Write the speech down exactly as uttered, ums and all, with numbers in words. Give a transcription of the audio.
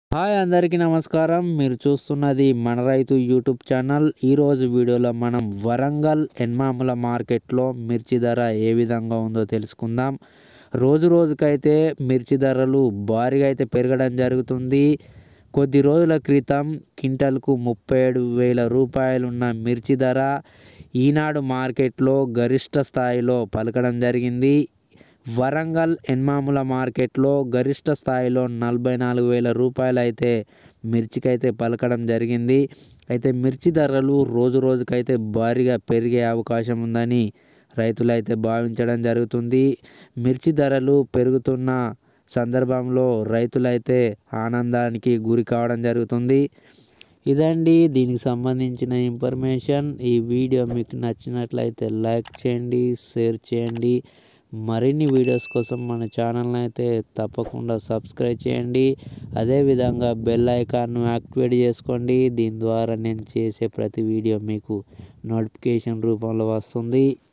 Hi అందరికీ నమస్కారం. మీరు చూస్తున్నది మన రైతు యూట్యూబ్ ఛానల్. ఈరోజు వీడియోలో మనం వరంగల్ ఎన్మాముల మార్కెట్లో మిర్చి ధర ఏ విధంగా ఉందో తెలుసుకుందాం. రోజు రోజుకైతే మిర్చి ధరలు భారీగా అయితే పెరగడం జరుగుతుంది. కొద్ది రోజుల క్రితం క్వింటాల్కు ముప్పై ఏడు వేల రూపాయలున్న మిర్చి ధర ఈనాడు మార్కెట్లో గరిష్ట స్థాయిలో పలకడం జరిగింది. వరంగల్ ఎన్మాముల మార్కెట్లో గరిష్ట స్థాయిలో నలభై నాలుగు వేల రూపాయలు అయితే మిర్చికైతే పలకడం జరిగింది. అయితే మిర్చి ధరలు రోజు రోజుకైతే భారీగా పెరిగే అవకాశం ఉందని రైతులైతే భావించడం జరుగుతుంది. మిర్చి ధరలు పెరుగుతున్న సందర్భంలో రైతులైతే ఆనందానికి గురి కావడం జరుగుతుంది. ఇదండి దీనికి సంబంధించిన ఇన్ఫర్మేషన్. ఈ వీడియో మీకు నచ్చినట్లయితే లైక్ చేయండి, షేర్ చేయండి. మరిన్ని వీడియోస్ కోసం మన ఛానల్ని అయితే తప్పకుండా సబ్స్క్రైబ్ చేయండి. అదేవిధంగా బెల్ ఐకాన్ను యాక్టివేట్ చేసుకోండి. దీని ద్వారా నేను చేసే ప్రతి వీడియో మీకు నోటిఫికేషన్ రూపంలో వస్తుంది.